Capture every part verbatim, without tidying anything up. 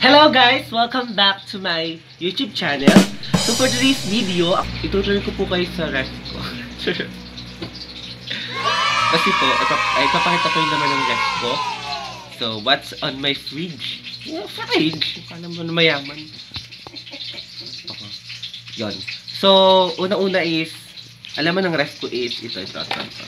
Hello guys! Welcome back to my YouTube channel. So for today's video, itutuloy ko po kayo sa rest ko. Kasi po, ito, ay papakita ko yung naman ng rest ko. So, what's on my fridge? Yeah, fridge! Kala mo na mayaman. Okay. Yun. So, una-una is, alam mo ng rest ko is, ito, ito, ito, ito.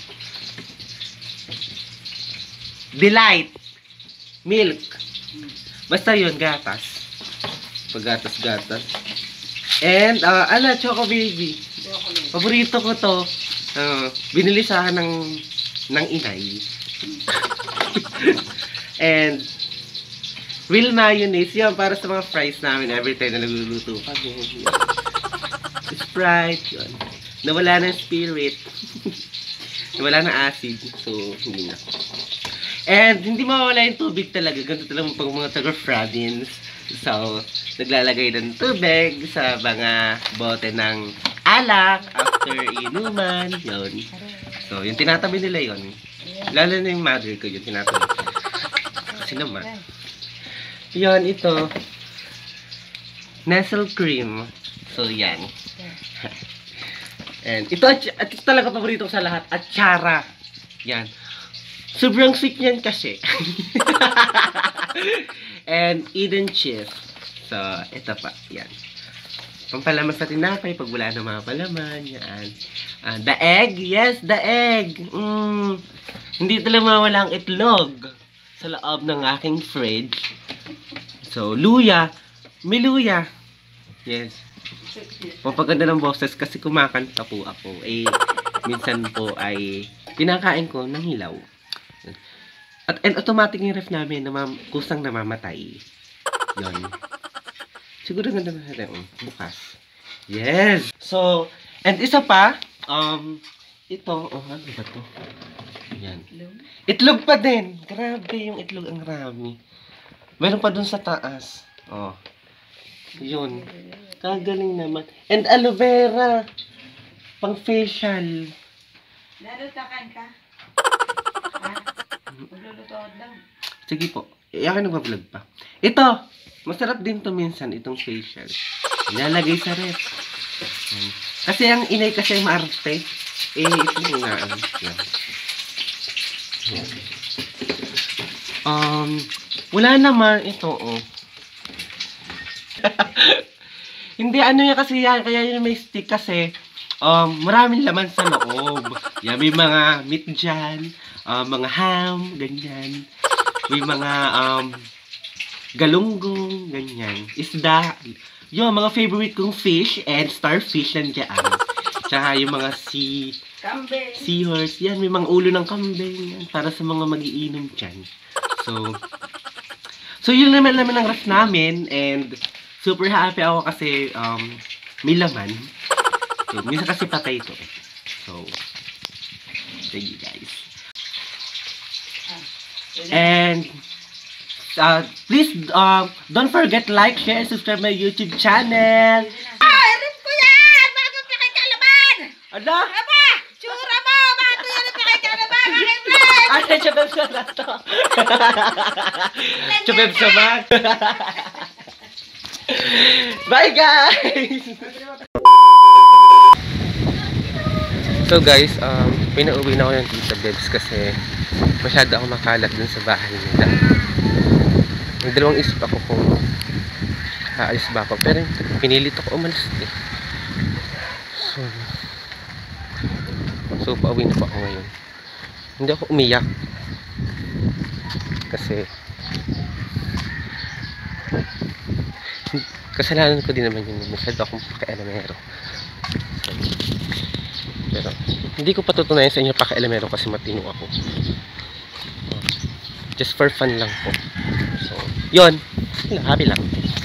Delight! Milk! Basta yun, gatas. Paggatas-gatas. And, uh, ala, Choco Baby. Paborito ko to. Uh, binili sa akin ng, ng inay. And, real mayonnaise. Yan, para sa mga fries namin every time na nagluluto kami. Sprite, yun. Nawala na spirit. Nawala na acid. So, hindi na. And, hindi mawawala yung tubig talaga. Ganito talaga pag mga taga-province. So, naglalagay ng tubig sa mga bote ng alak after inuman. Yun. So, yung tinatabi nila yun. Lalo na yung mother ko yun, tinatabi. Kasi naman. Yun, ito. Nestle cream. So, yan. And, ito, ito talaga paborito ko sa lahat. Atsara. Yan. Sobrang sweet niyan kasi. And Eden cheese. So, ito pa. Yan. Pampalaman sa tinapay pag wala na mga palaman. Yan. Uh, the egg. Yes, the egg. Mm. Hindi talaga mawala ang itlog sa loob ng aking fridge. So, luya. May luya. Yes. Papaganda ng boses kasi kumakanta po ako. Eh, minsan po ay pinakain ko ng hilaw. At and automatic yung ref namin na mam kusang namamatay. Yun. Siguro ganda na natin. Um, bukas. Yes! So, and isa pa, um, ito, oh, ano ba to? Yan. Itlog pa din. Grabe yung itlog, ang rami. Meron pa dun sa taas. Oh. Yun. Kagaling naman. And aloe vera. Pang facial. Narutakan ka? Maglulutood lang. Sige po. Iyakin nagpa-vlog pa. Ito! Masarap din to minsan, itong facial. Ilalagay sa ref. Kasi ang inay kasi maarte. Eh, ito yung inaan. Yan. Yan. Um, wala naman ito, oh. Hindi, ano yan kasi yan. Kaya yun may stick kasi um, maraming laman sa loob. Yan, may mga meat dyan. Uh, mga ham, ganyan. May mga um, galunggong, ganyan. Isda. Yung mga favorite kong fish and starfish nandiyan. Tsaka yung mga sea, kambing. seahorse. Yan, may mga ulo ng kambing. Yan, para sa mga magiinom dyan. So, so yun naman naman ang ref namin. And super happy ako kasi um, may laman. So, minsan kasi patay ito. So, thank you guys. And uh, please uh, don't forget like, share, and subscribe my YouTube channel. Ah, rip ko yan! Bakit ka kay Kalaban? Ano? Aba! Tsura mo! Bakit yan rip ka kay Kalaban? Aking friend! Ano, chubeb sa na to? Chubeb sa man. Bye guys! So guys, um, pinauwi na ako ng Tita Bebs kasi masyado ako makalat dun sa bahay nila. May dalawang isip ako kung aalis ba ako. Pero pinilit ako umalis eh. So, so pauwi na po ako ngayon. Hindi ako umiyak. Kasi kasalanan ko din naman yun. Masyado akong paka-elemero. So, pero hindi ko patutunayan sa inyo paka-elemero kasi matino ako. Just for fun lang po. So, yun. Happy lang.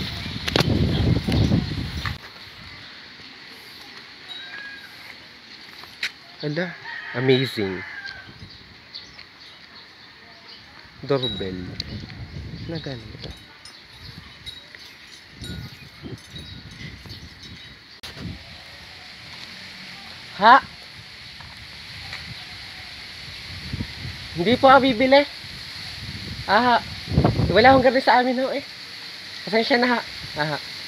Hala, amazing. Doorbell. Na ganito. Ha? Hindi po ako bibili. Ah, wala akong ganun sa amin ho eh. Pasensya na ha. Aha.